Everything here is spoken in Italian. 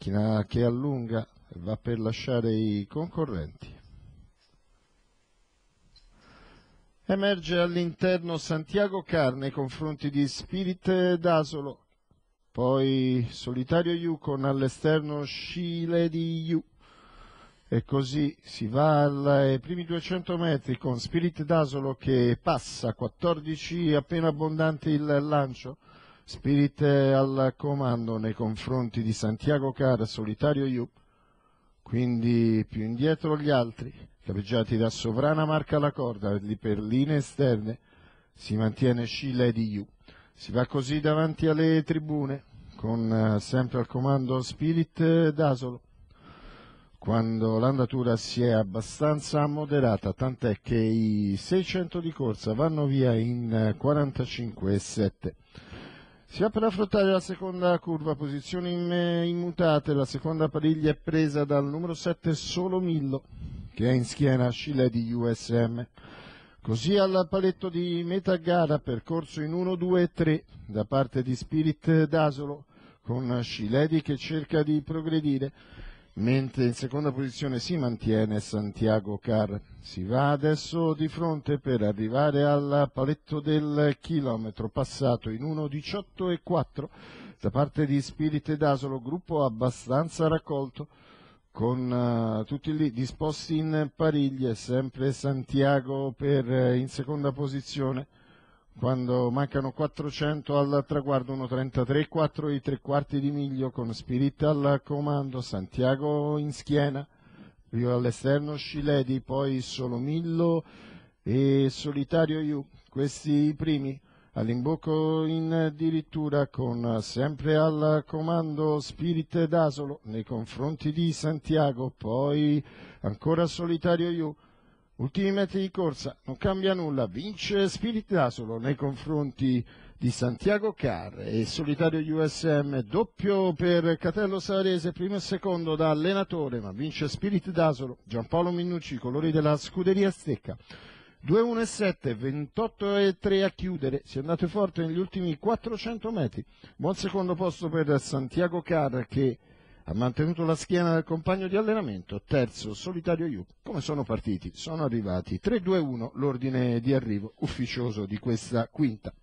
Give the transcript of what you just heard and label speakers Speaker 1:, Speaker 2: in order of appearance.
Speaker 1: macchina che allunga e va per lasciare i concorrenti. Emerge all'interno Santiago Car nei confronti di Spirit Dasolo, poi Solitario You con all'esterno She Lady You, e così si va ai primi 200 metri con Spirit Dasolo che passa 14 appena abbondante il lancio. Spirit al comando nei confronti di Santiago Car, Solitario You, quindi più indietro gli altri, capeggiati da Sovrana Marca alla corda, per linee esterne si mantiene She Lady You. Si va così davanti alle tribune con sempre al comando Spirit Dasolo, quando l'andatura si è abbastanza moderata, tant'è che i 600 di corsa vanno via in 45,7. Si va per affrontare la seconda curva, posizioni immutate, la seconda pariglia è presa dal numero 7 Solomillo, che è in schiena She Lady USM. Così al paletto di metà gara, percorso in 1, 2 e 3 da parte di Spirit Dasolo, con She Lady che cerca di progredire, mentre in seconda posizione si mantiene Santiago Car. Si va adesso di fronte per arrivare al paletto del chilometro passato in 1:18 e 4 da parte di Spirit Dasolo, gruppo abbastanza raccolto con tutti lì disposti in pariglie, sempre Santiago in seconda posizione quando mancano 400 al traguardo, 1:33,4 i 3/4 di miglio con Spirit al comando, Santiago in schiena, più all'esterno She Lady, poi Solomillo e Solitario You, questi i primi. All'imbocco addirittura con sempre al comando Spirit Dasolo nei confronti di Santiago, poi ancora Solitario You. Ultimi metri di corsa, non cambia nulla, vince Spirit Dasolo nei confronti di Santiago Car e Solitario USM, doppio per Catello Savarese, primo e secondo da allenatore, ma vince Spirit Dasolo, Giampaolo Minnucci, colori della scuderia Stecca. 2:1,7, 28,3 a chiudere, si è andato forte negli ultimi 400 metri. Buon secondo posto per Santiago Car che ha mantenuto la schiena del compagno di allenamento. Terzo Solitario You. Come sono partiti? Sono arrivati 3-2-1 l'ordine di arrivo ufficioso di questa quinta.